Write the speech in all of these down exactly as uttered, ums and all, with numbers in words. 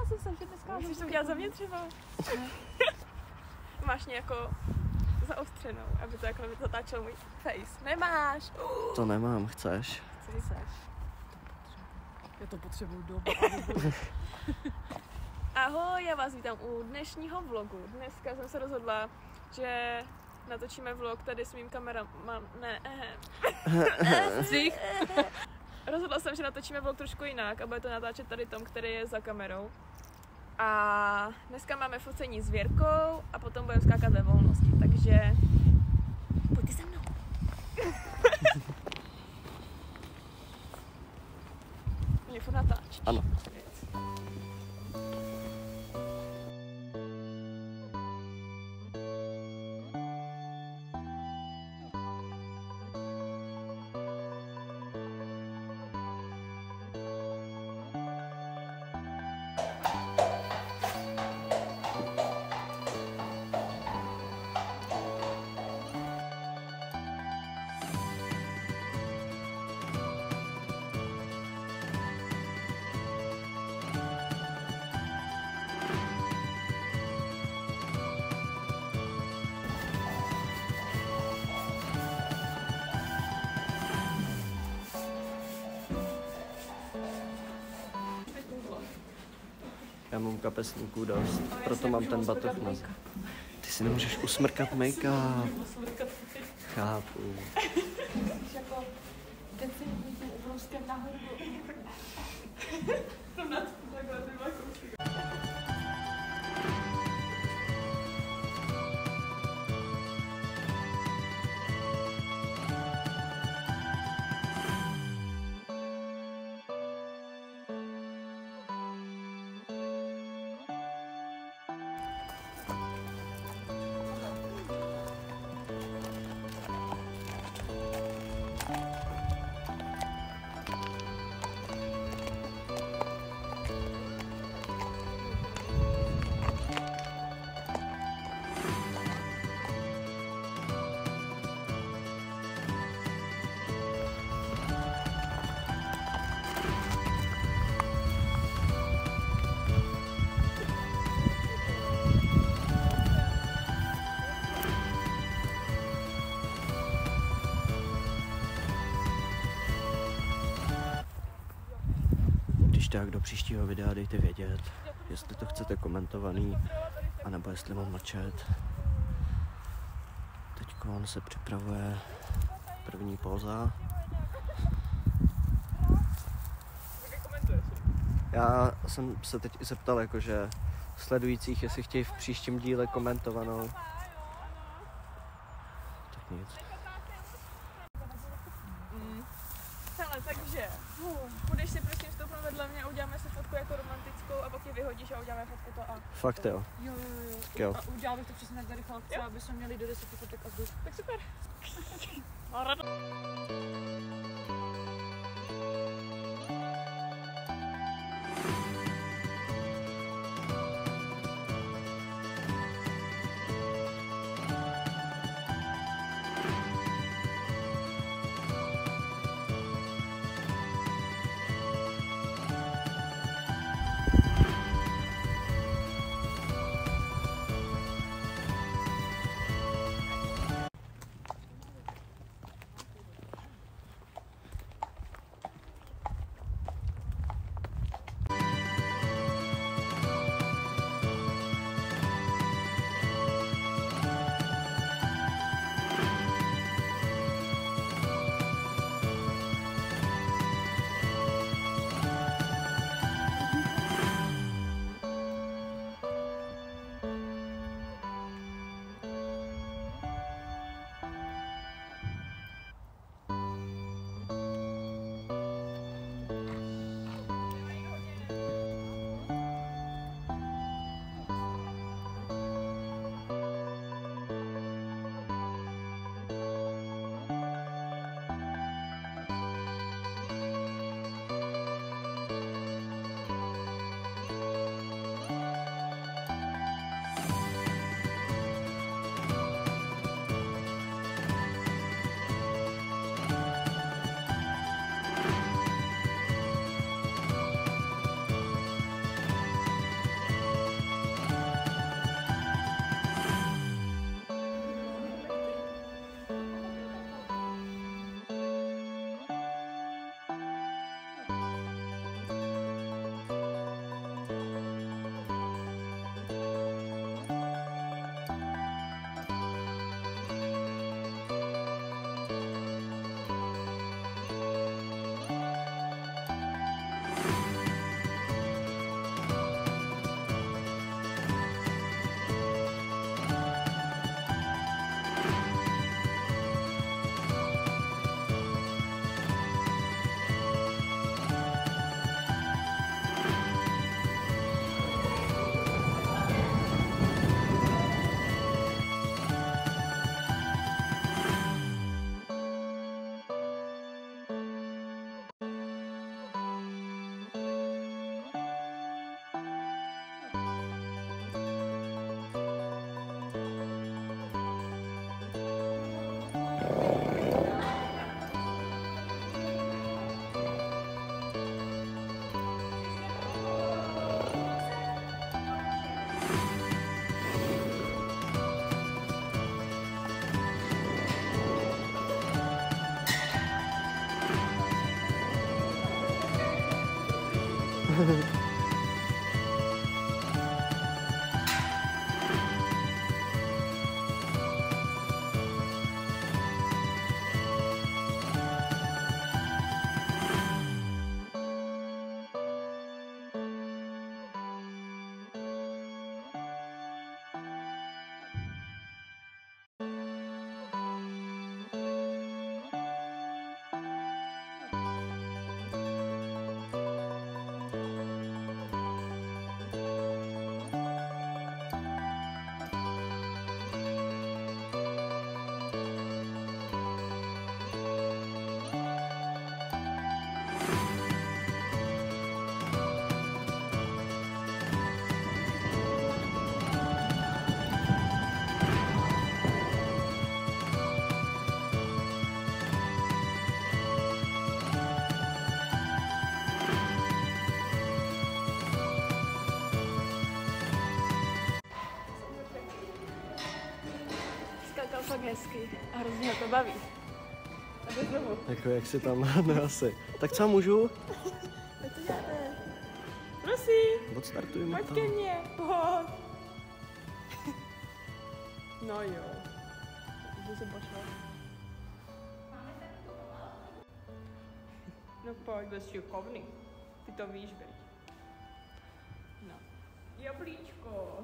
jsem se, že dneska... Můžeš to udělat za mě třeba? Máš nějakou zaostřenou, aby to jako zatáčelo můj face. Nemáš! Uh. To nemám, chceš? Co chceš? Já to potřebuju doba. Ahoj, já vás vítám u dnešního vlogu. Dneska jsem se rozhodla, že natočíme vlog tady s mým kameramanem. Ne, Cvik. Rozhodla jsem, že natočíme vlog trošku jinak a bude to natáčet tady Tom, který je za kamerou. A dneska máme focení s Věrkou a potom budeme skákat ve volnosti, takže pojďte se mnou. Mě furt natáčíš. Ano. Já mám kapesníků dost, proto mám ten batoh na. Ty si nemůžeš usmrkat make-up. Chápu. Jako, teď si vidím obrovském nahoru. To nad takhle ty dva kousky. Když tak do příštího videa dejte vědět, jestli to chcete komentovaný, anebo jestli mám mlčet. Teďko on se připravuje první póza. Já jsem se teď i zeptal jakože sledujících, jestli chtějí v příštím díle komentovanou. Tak nic. Hele, takže budeš si prosím stoupnout vedle mě a uděláme si fotku jako romantickou a pak ji vyhodíš a uděláme fotku to a... Fakt jo. Jo, jo, jo. Tak jo. A udělal bych to přesně tak rychle, aby jsme měli do deseti fotek a zdu. Tak super. Skákal fakt hezky a hrozně ho to baví. A jde znovu. Jako jak si tam, no asi. Tak co můžu? Tak to děláte. Prosím, Odstartujeme pojď to. ke mně, pojď. No jo. Jdu se pošla. No pojď, bez šikovný. Ty to víš, veď. No. Jablíčko.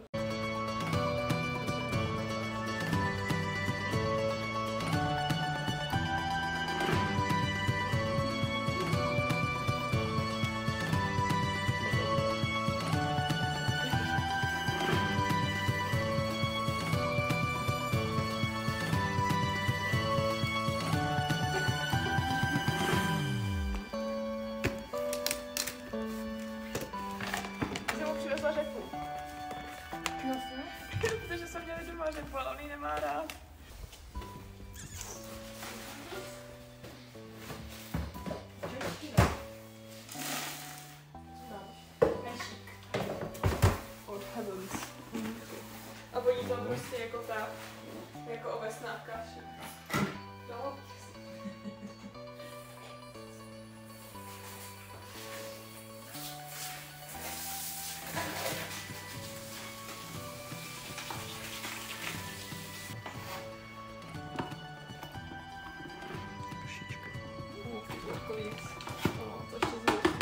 Jsem mu přivezla řepu. Protože jsem měli doma řepu, ale on ji nemá rád. Od Heavens. A voní to prostě jako ta, jako ovesná kaše. No. Kašička. Trošku víc. No, to ještě zvětší.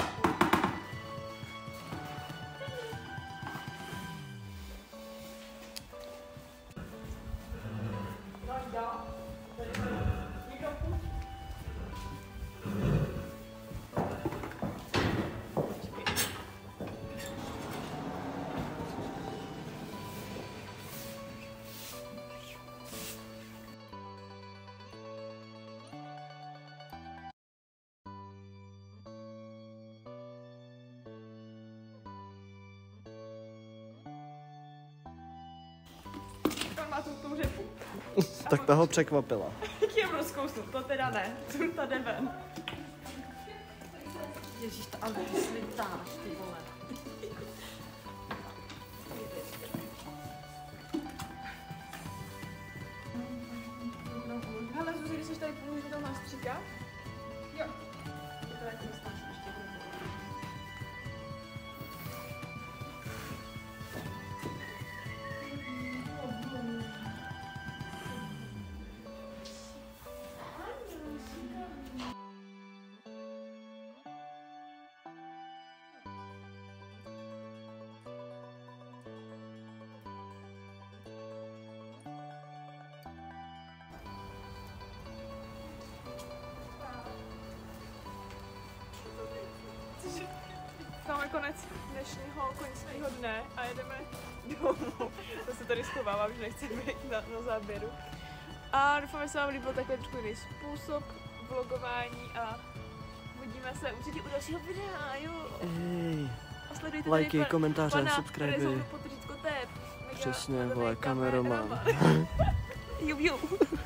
No, dál. Tady někdo půjď. On má tu, tu řepu. Tak ta ho překvapila. Jak je rozkousnu, to teda ne. To jde ven. Ježíš, to ale ty slitáš, ty vole. Hele, Zuzi, když jsi tady pomůžu tam nastříkat? Jo. To teda tím snažím ještě jednou. Máme konec dnešního koňského dne a jedeme domů. To se tady schovávám, že nechci být na, na záběru. A doufám, že se vám líbil takový trošku jiný způsob vlogování a uvidíme se určitě u dalšího videa, jo. Ej. A sledujte Lajky, tady pa- komentáře, pana subscriby. Rezoru Potřízko Tep. Mega Přesně, podobný vole, kameraman. kameraman. Ju, ju.